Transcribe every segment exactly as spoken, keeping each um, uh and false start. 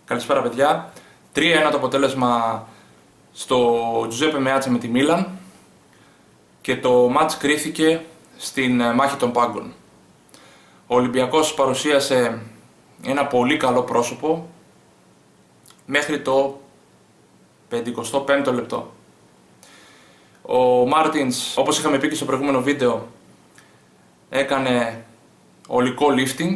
Καλησπέρα παιδιά. τρία ένα το αποτέλεσμα στο Τζουζέπε Μεάτσα με τη Μίλαν και το μάτς κρίθηκε στην μάχη των πάγκων. Ο Ολυμπιακός παρουσίασε ένα πολύ καλό πρόσωπο μέχρι το πενηκοστό πέμπτο λεπτό. Ο Μάρτινς, όπως είχαμε πει και στο προηγούμενο βίντεο, έκανε ολικό lifting,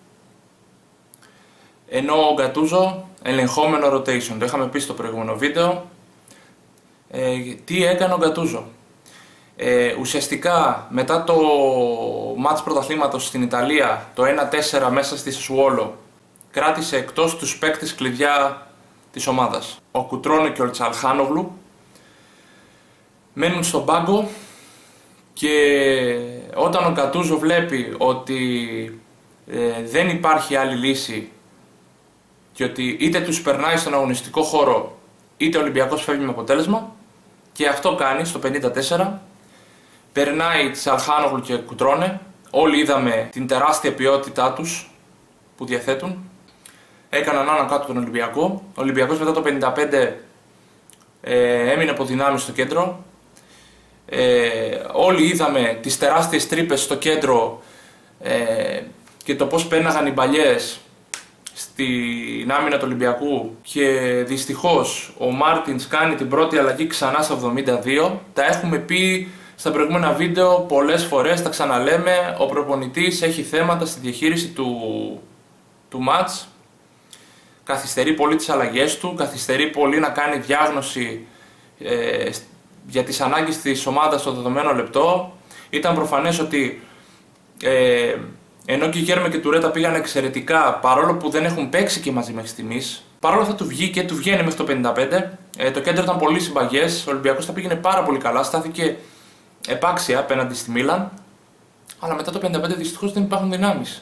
ενώ ο Γκατούζο ελεγχόμενο rotation. Το είχαμε πει στο προηγούμενο βίντεο. Ε, τι έκανε ο Γκατούζο? Ε, ουσιαστικά μετά το μάτς πρωταθλήματος στην Ιταλία, το ένα τέσσερα μέσα στη Σουόλο, κράτησε εκτός τους παίκτες κλειδιά της ομάδας. Ο Κουτρώνε και ο Τσαλχάνογλου μένουν στον πάγκο και όταν ο Γκατούζο βλέπει ότι ε, δεν υπάρχει άλλη λύση και ότι είτε τους περνάει στον αγωνιστικό χώρο είτε ο Ολυμπιακός φεύγει με αποτέλεσμα, και αυτό κάνει στο πενήντα τέσσερα, περνάει Τσαλχάνογλου και Κουτρώνε. Όλοι είδαμε την τεράστια ποιότητά τους που διαθέτουν. Έκαναν άνω κάτω τον Ολυμπιακό. Ο Ολυμπιακός μετά το πενήντα πέντε ε, έμεινε από δυνάμεις στο κέντρο. Ε, όλοι είδαμε τις τεράστιες τρύπες στο κέντρο ε, και το πως πέναγαν οι μπαλιές στην άμυνα του Ολυμπιακού, και δυστυχώς ο Μάρτινς κάνει την πρώτη αλλαγή ξανά στο εβδομήντα δύο. Τα έχουμε πει στα προηγούμενα βίντεο πολλές φορές, τα ξαναλέμε. Ο προπονητής έχει θέματα στη διαχείριση του, του μάτς. Καθυστερεί πολύ τις αλλαγές του, καθυστερεί πολύ να κάνει διάγνωση ε, για τις ανάγκες της ομάδας στο δεδομένο λεπτό. Ήταν προφανές ότι ε, ενώ και η Γέρμε και Τουρέτα πήγαν εξαιρετικά, παρόλο που δεν έχουν παίξει και μαζί μέχρι στιγμής, παρόλο θα του βγει και του βγαίνει μέχρι το πενήντα πέντε. Ε, το κέντρο ήταν πολύ συμπαγές, ο Ολυμπιακός τα πήγαινε πάρα πολύ καλά, στάθηκε επάξια απέναντι στη Μίλαν, αλλά μετά το πενήντα πέντε δυστυχώς δεν υπάρχουν δυνάμεις.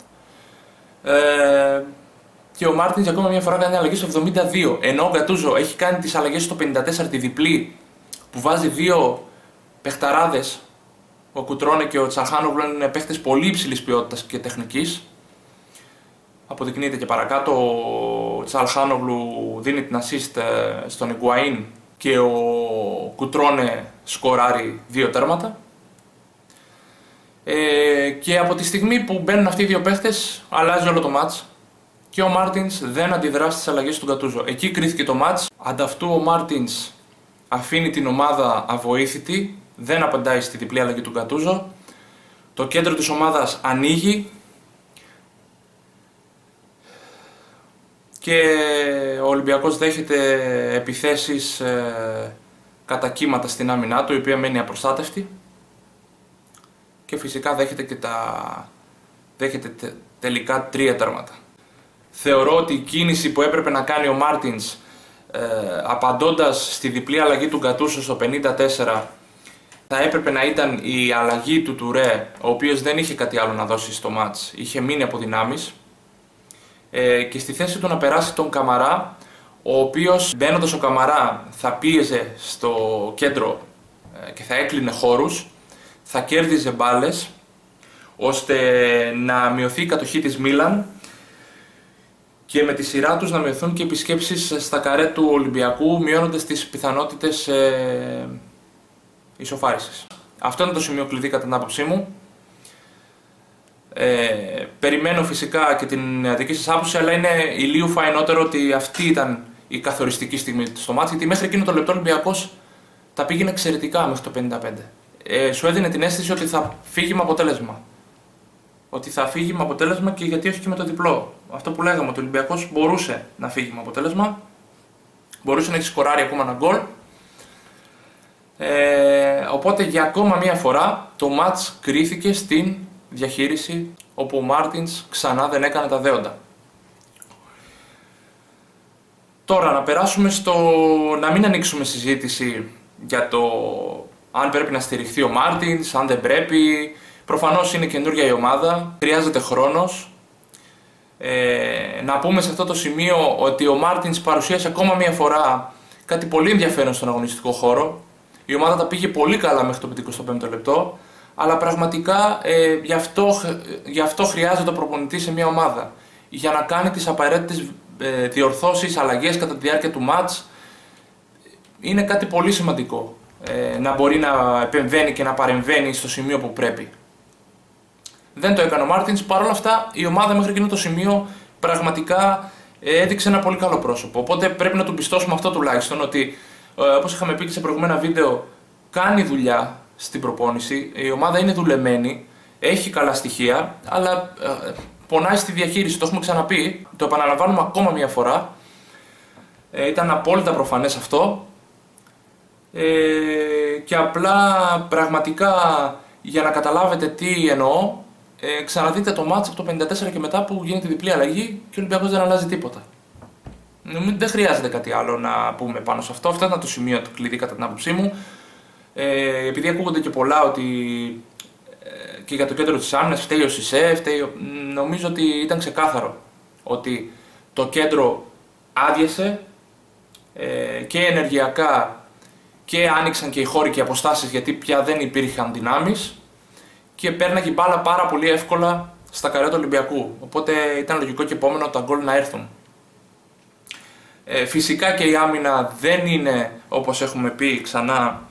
Ε, και ο Μάρτινς ακόμα μια φορά κάνει αλλαγή στο εβδομήντα δύο, ενώ ο Γκατούζο έχει κάνει τις αλλαγές στο πενήντα τέσσερα, τη διπλή, που βάζει δύο παιχταράδες. Ο Κουτρώνε και ο Τσαλχάνογλου είναι παίχτες πολύ υψηλής ποιότητας και τεχνικής. Αποδεικνύεται και παρακάτω. Ο Τσαλχάνογλου δίνει την assist στον Ιγκουαΐν και ο Κουτρώνε σκοράρει δύο τέρματα. Ε, και από τη στιγμή που μπαίνουν αυτοί οι δύο παίχτες, αλλάζει όλο το μάτς και ο Μάρτινς δεν αντιδρά στις αλλαγές του Γκατούζο. Εκεί κρίθηκε το μάτς. Ανταυτού ο Μάρτινς αφήνει την ομάδα αβοήθητη, δεν απαντάει στη διπλή αλλαγή του Γκατούζο. Το κέντρο της ομάδας ανοίγει και ο Ολυμπιακός δέχεται επιθέσεις ε, κατά κύματα στην άμυνά του, η οποία μένει απροστάτευτη, και φυσικά δέχεται και τα δέχεται τε, τελικά τρία τέρματα. Θεωρώ ότι η κίνηση που έπρεπε να κάνει ο Μάρτινς ε, απαντώντας στη διπλή αλλαγή του Γκατούζο στο πενήντα τέσσερα, θα έπρεπε να ήταν η αλλαγή του Τουρέ, ο οποίος δεν είχε κάτι άλλο να δώσει στο μάτς, είχε μείνει από δυνάμεις, ε, και στη θέση του να περάσει τον Καμαρά, ο οποίος μπαίνοντας ο Καμαρά θα πίεζε στο κέντρο ε, και θα έκλεινε χώρους, θα κέρδιζε μπάλες, ώστε να μειωθεί η κατοχή της Μίλαν και με τη σειρά τους να μειωθούν και επισκέψεις στα καρέ του Ολυμπιακού, μειώνοντας τις πιθανότητες ε, ισοφάρισης. Αυτό είναι το σημείο κλειδί κατά την άποψή μου. Ε, περιμένω φυσικά και την δική σας άποψη, αλλά είναι ηλίου φαϊνότερο ότι αυτή ήταν η καθοριστική στιγμή στο μάτι, γιατί μέχρι εκείνο το λεπτό ο Ολυμπιακός τα πήγαινε εξαιρετικά μέχρι το πενήντα πέντε. Ε, σου έδινε την αίσθηση ότι θα φύγει με αποτέλεσμα. Ότι θα φύγει με αποτέλεσμα, και γιατί όχι και με το διπλό. Αυτό που λέγαμε, ότι ο Ολυμπιακός μπορούσε να φύγει με αποτέλεσμα, μπορούσε να έχει σκοράρει ακόμα ένα γκολ. Ε, οπότε για ακόμα μία φορά το μάτς κρίθηκε στην διαχείριση, όπου ο Μάρτινς ξανά δεν έκανε τα δέοντα. Τώρα να περάσουμε στο να μην ανοίξουμε συζήτηση για το αν πρέπει να στηριχθεί ο Μάρτινς, αν δεν πρέπει. Προφανώς είναι καινούργια η ομάδα, χρειάζεται χρόνος. Ε, να πούμε σε αυτό το σημείο ότι ο Μάρτινς παρουσίασε ακόμα μία φορά κάτι πολύ ενδιαφέρον στον αγωνιστικό χώρο. Η ομάδα τα πήγε πολύ καλά μέχρι το πενηκοστό πέμπτο λεπτό, αλλά πραγματικά ε, γι, αυτό, γι' αυτό χρειάζεται ο προπονητής σε μια ομάδα. Για να κάνει τις απαραίτητες ε, διορθώσεις, αλλαγές κατά τη διάρκεια του μάτς. Είναι κάτι πολύ σημαντικό, ε, να μπορεί να επεμβαίνει και να παρεμβαίνει στο σημείο που πρέπει. Δεν το έκανε ο Μάρτινς, παρόλα αυτά η ομάδα μέχρι εκείνο το σημείο πραγματικά έδειξε ένα πολύ καλό πρόσωπο. Οπότε πρέπει να του πιστώσουμε αυτό τουλάχιστον, ότι ε, όπως είχαμε πει και σε προηγούμενα βίντεο, κάνει δουλειά στην προπόνηση, η ομάδα είναι δουλεμένη, έχει καλά στοιχεία, αλλά ε, πονάει στη διαχείριση, το έχουμε ξαναπεί, το επαναλαμβάνουμε ακόμα μια φορά. Ε, ήταν απόλυτα προφανές αυτό. Ε, και απλά πραγματικά για να καταλάβετε τι εννοώ, ε, ξαναδείτε το μάτς από το πενήντα τέσσερα και μετά που γίνεται διπλή αλλαγή και ο Ολυμπιακός δεν αλλάζει τίποτα. Δεν χρειάζεται κάτι άλλο να πούμε πάνω σε αυτό. Αυτό ήταν το σημείο του κλειδί κατά την άποψή μου. Ε, επειδή ακούγονται και πολλά ότι ε, και για το κέντρο της άμυνας φταίει ο Σισε, φταίει, νομίζω ότι ήταν ξεκάθαρο ότι το κέντρο άδειασε ε, και ενεργειακά, και άνοιξαν και οι χώροι και οι αποστάσεις, γιατί πια δεν υπήρχαν δυνάμεις και πέρναγε η μπάλα πάρα πολύ εύκολα στα καρέ του Ολυμπιακού. Οπότε ήταν λογικό και επόμενο τα γκολ να έρθουν. Ε, φυσικά και η άμυνα δεν είναι, όπως έχουμε πει ξανά,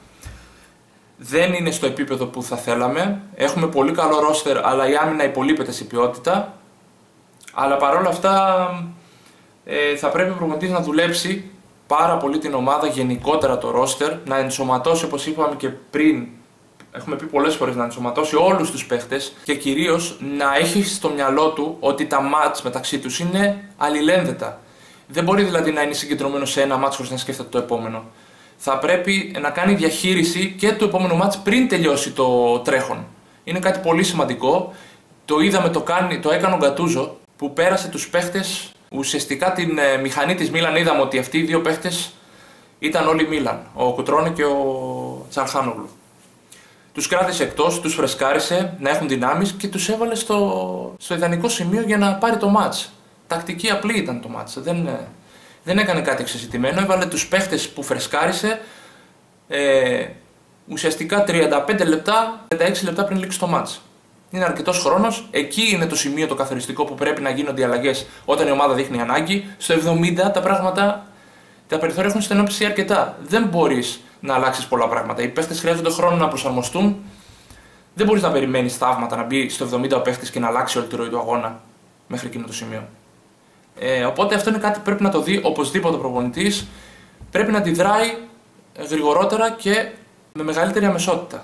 δεν είναι στο επίπεδο που θα θέλαμε. Έχουμε πολύ καλό ρόστερ, αλλά η άμυνα υπολείπεται σε ποιότητα. Αλλά παρόλα αυτά ε, θα πρέπει ο προπονητής να δουλέψει πάρα πολύ την ομάδα, γενικότερα το ρόστερ, να ενσωματώσει, όπως είπαμε και πριν, έχουμε πει πολλές φορές, να ενσωματώσει όλους τους παίχτες και κυρίως να έχει στο μυαλό του ότι τα μάτς μεταξύ τους είναι αλληλένδετα. Δεν μπορεί δηλαδή να είναι συγκεντρωμένο σε ένα μάτς χωρίς να σκέφτεται το επόμενο. Θα πρέπει να κάνει διαχείριση και του επόμενου μάτς πριν τελειώσει το τρέχον. Είναι κάτι πολύ σημαντικό. Το είδαμε, το, κάνει, το έκανε ο Γκατούζο, που πέρασε τους παίχτες. Ουσιαστικά την ε, μηχανή της Μίλαν είδαμε ότι αυτοί οι δύο παίχτες ήταν όλοι Μίλαν, ο Κουτρόνε και ο Τσαλχάνογλου. Τους κράτησε εκτός, τους φρεσκάρισε να έχουν δυνάμεις και τους έβαλε στο, στο ιδανικό σημείο για να πάρει το μάτς. Τακτική απλή ήταν το μάτς, δεν, ε, δεν έκανε κάτι εξεσιτημένο, έβαλε τους παίχτες που φρεσκάρισε ε, ουσιαστικά τριάντα πέντε λεπτά, τριάντα έξι λεπτά πριν λήξει το μάτς. Είναι αρκετός χρόνος, εκεί είναι το σημείο το καθοριστικό που πρέπει να γίνονται οι αλλαγές όταν η ομάδα δείχνει ανάγκη. Στο εβδομήντα τα πράγματα, τα περιθώρια έχουν στενόψει αρκετά. Δεν μπορείς να αλλάξεις πολλά πράγματα. Οι παίχτες χρειάζονται χρόνο να προσαρμοστούν. Δεν μπορείς να περιμένεις θαύματα να μπει στο εβδομήντα ο παίχτης και να αλλάξει όλη τη ροή του αγώνα μέχρι εκείνο το σημείο. Ε, οπότε αυτό είναι κάτι που πρέπει να το δει οπωσδήποτε ο προπονητής. Πρέπει να αντιδράει γρηγορότερα και με μεγαλύτερη αμεσότητα.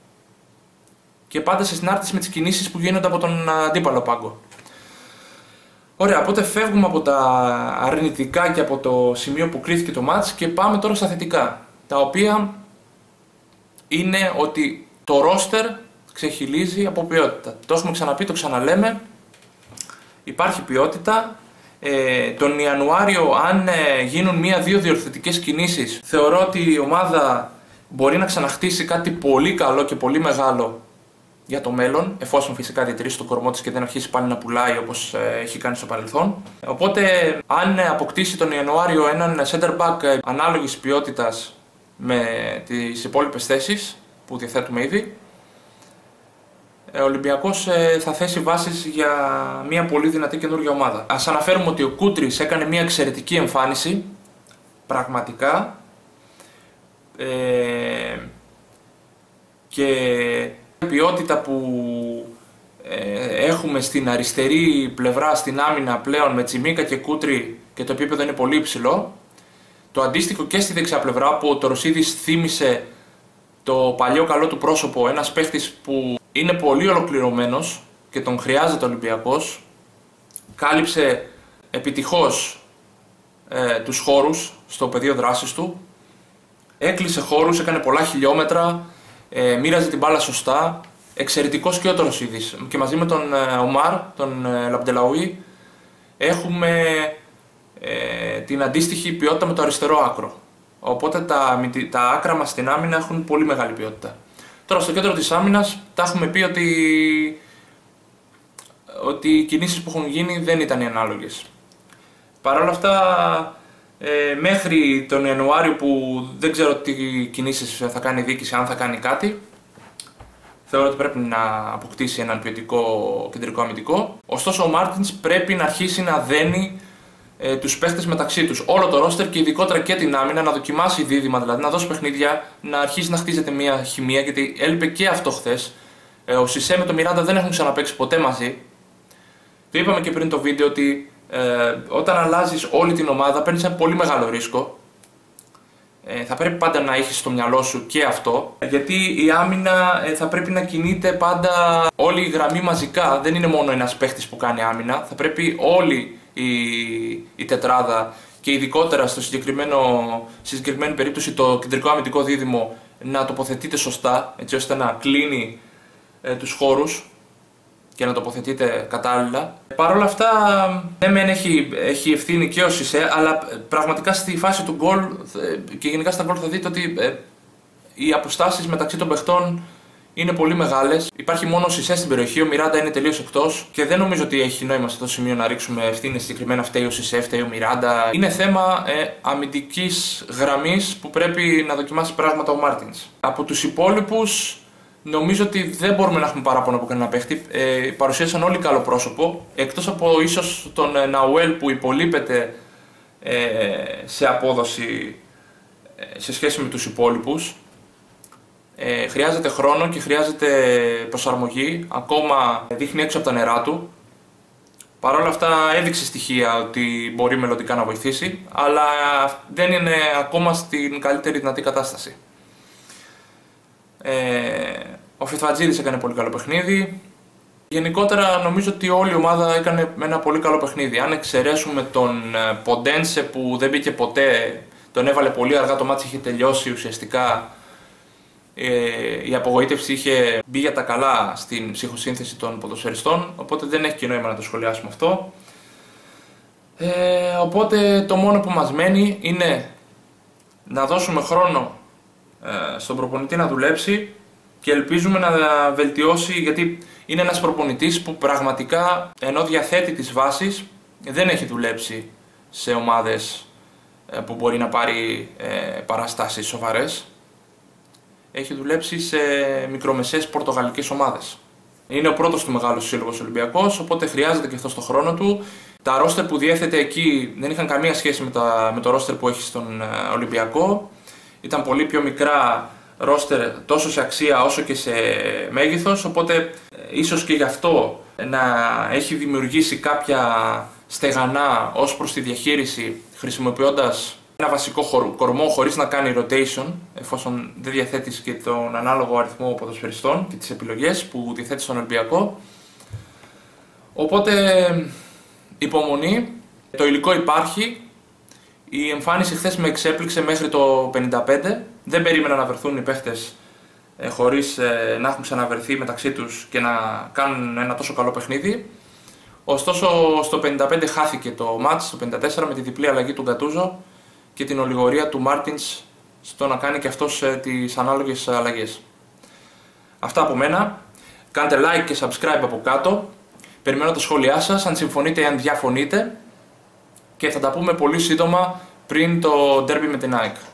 Και πάντα σε συνάρτηση με τις κινήσεις που γίνονται από τον αντίπαλο πάγκο. Ωραία, οπότε φεύγουμε από τα αρνητικά και από το σημείο που κρίθηκε το μάτς και πάμε τώρα στα θετικά. Τα οποία είναι ότι το ρόστερ ξεχυλίζει από ποιότητα. Το έχουμε ξαναπεί, το ξαναλέμε. Υπάρχει ποιότητα. Ε, τον Ιανουάριο, αν ε, γίνουν μία-δύο διορθωτικές κινήσεις, θεωρώ ότι η ομάδα μπορεί να ξαναχτίσει κάτι πολύ καλό και πολύ μεγάλο για το μέλλον, εφόσον φυσικά διατηρήσει το κορμό της και δεν αρχίσει πάλι να πουλάει όπως ε, έχει κάνει στο παρελθόν. Οπότε, αν ε, αποκτήσει τον Ιανουάριο έναν center back ε, ανάλογης ποιότητας με τις υπόλοιπες θέσεις που διαθέτουμε ήδη, ο Ολυμπιακός ε, θα θέσει βάσεις για μια πολύ δυνατή καινούργια ομάδα. Ας αναφέρουμε ότι ο Κούτρης έκανε μια εξαιρετική εμφάνιση, πραγματικά, ε, και η ποιότητα που ε, έχουμε στην αριστερή πλευρά, στην άμυνα πλέον με Τσιμίκα και Κούτρη, και το επίπεδο είναι πολύ υψηλό. Το αντίστοιχο και στη δεξιά πλευρά, που ο Τοροσίδης θύμισε το παλιό καλό του πρόσωπο, ένας παίχτης που είναι πολύ ολοκληρωμένος και τον χρειάζεται ο Ολυμπιακός. Κάλυψε επιτυχώς ε, τους χώρους στο πεδίο δράσης του. Έκλεισε χώρους, έκανε πολλά χιλιόμετρα, ε, μοίραζε την μπάλα σωστά. Εξαιρετικός και ο Τοροσίδης. Και μαζί με τον ε, Ομάρ, τον ε, Λαμπτελαουί, έχουμε ε, την αντίστοιχη ποιότητα με το αριστερό άκρο. Οπότε τα, τα άκρα μας στην άμυνα έχουν πολύ μεγάλη ποιότητα. Τώρα στο κέντρο της άμυνας τα έχουμε πει ότι, ότι οι κινήσεις που έχουν γίνει δεν ήταν οι ανάλογες. Παρ' όλα αυτά, ε, μέχρι τον Ιανουάριο, που δεν ξέρω τι κινήσεις θα κάνει η διοίκηση, αν θα κάνει κάτι, θεωρώ ότι πρέπει να αποκτήσει έναν ποιοτικό κεντρικό αμυντικό. Ωστόσο ο Μάρτινς πρέπει να αρχίσει να δένει ε, τους παίχτες μεταξύ τους. Όλο το roster και ειδικότερα και την άμυνα, να δοκιμάσει δίδυμα δηλαδή, να δώσει παιχνίδια, να αρχίσει να χτίζεται μια χημεία, γιατί έλειπε και αυτό χθες. Ε, ο Σισέ με τον Μιράντα δεν έχουν ξαναπαίξει ποτέ μαζί. Το είπαμε και πριν το βίντεο ότι ε, όταν αλλάζεις όλη την ομάδα παίρνεις ένα πολύ μεγάλο ρίσκο. Ε, θα πρέπει πάντα να έχεις στο μυαλό σου και αυτό, γιατί η άμυνα ε, θα πρέπει να κινείται πάντα όλη η γραμμή μαζικά. Δεν είναι μόνο ένας παίχτης που κάνει άμυνα, θα πρέπει όλη η, η τετράδα και ειδικότερα στο συγκεκριμένο, στη συγκεκριμένη περίπτωση το κεντρικό αμυντικό δίδυμο να τοποθετείται σωστά, έτσι ώστε να κλείνει ε, τους χώρους και να τοποθετείται κατάλληλα. Παρ' όλα αυτά, ναι μεν έχει, έχει ευθύνη και ο Σισέ, αλλά πραγματικά στη φάση του γκολ και γενικά στα γκολ θα δείτε ότι ε, οι αποστάσεις μεταξύ των παιχτών είναι πολύ μεγάλες. Υπάρχει μόνο ο Σισέ στην περιοχή, ο Μιράντα είναι τελείως εκτός και δεν νομίζω ότι έχει νόημα σε αυτό το σημείο να ρίξουμε ευθύνες συγκεκριμένα φταίει ο Σισέ, φταίει ο Μιράντα. Είναι θέμα ε, αμυντικής γραμμής που πρέπει να δοκιμάσει πράγματα ο Μάρτινς. Από τους υπόλοιπους, νομίζω ότι δεν μπορούμε να έχουμε παράπονο από κανένα παίχτη. Ε, παρουσίασαν όλοι καλό πρόσωπο, εκτός από ίσως τον ε, Ναουέλ που υπολείπεται ε, σε απόδοση ε, σε σχέση με τους υπόλοιπους. Ε, χρειάζεται χρόνο και χρειάζεται προσαρμογή, ακόμα δείχνει έξω από τα νερά του. Παρ' όλα αυτά έδειξε στοιχεία ότι μπορεί μελλοντικά να βοηθήσει, αλλά δεν είναι ακόμα στην καλύτερη δυνατή κατάσταση. Ε, ο Φετφατζίδης έκανε πολύ καλό παιχνίδι. Γενικότερα νομίζω ότι όλη η ομάδα έκανε ένα πολύ καλό παιχνίδι. Αν εξαιρέσουμε τον Ποντένσε που δεν μπήκε ποτέ, τον έβαλε πολύ αργά, το μάτι είχε τελειώσει ουσιαστικά. Ε, η απογοήτευση είχε μπει για τα καλά στην ψυχοσύνθεση των ποδοσφαιριστών, οπότε δεν έχει και νόημα να το σχολιάσουμε αυτό. Ε, οπότε το μόνο που μας μένει είναι να δώσουμε χρόνο ε, στον προπονητή να δουλέψει και ελπίζουμε να βελτιώσει, γιατί είναι ένας προπονητής που πραγματικά, ενώ διαθέτει τις βάσεις, δεν έχει δουλέψει σε ομάδες ε, που μπορεί να πάρει ε, παραστάσεις σοβαρές. Έχει δουλέψει σε μικρομεσαίες πορτογαλικές ομάδες. Είναι ο πρώτος του μεγάλος σύλλογος Ολυμπιακός, οπότε χρειάζεται και αυτό στο χρόνο του. Τα ρόστερ που διέθετε εκεί δεν είχαν καμία σχέση με, τα, με το ρόστερ που έχει στον Ολυμπιακό. Ήταν πολύ πιο μικρά ρόστερ τόσο σε αξία όσο και σε μέγεθος, οπότε ίσως και γι' αυτό να έχει δημιουργήσει κάποια στεγανά ως προς τη διαχείριση, χρησιμοποιώντας ένα βασικό κορμό χωρίς να κάνει rotation, εφόσον δεν διαθέτεις και τον ανάλογο αριθμό ποδοσφαιριστών και τις επιλογές που διαθέτεις στον Ολυμπιακό. Οπότε υπομονή, το υλικό υπάρχει. Η εμφάνιση χθες με εξέπληξε μέχρι το πενήντα πέντε. Δεν περίμενα να βρεθούν οι παίχτες ε, χωρίς ε, να έχουν ξαναβρεθεί μεταξύ τους και να κάνουν ένα τόσο καλό παιχνίδι. Ωστόσο στο πενήντα πέντε χάθηκε το μάτς, στο πενήντα τέσσερα, με τη διπλή αλλαγή του Γκατούζο και την ολιγορία του Μάρτινς στο να κάνει και αυτός ε, τις ανάλογες αλλαγές. Αυτά από μένα. Κάντε like και subscribe από κάτω. Περιμένω τα σχόλιά σας, αν συμφωνείτε ή αν διαφωνείτε. Και θα τα πούμε πολύ σύντομα πριν το ντέρμπι με την ΑΕΚ.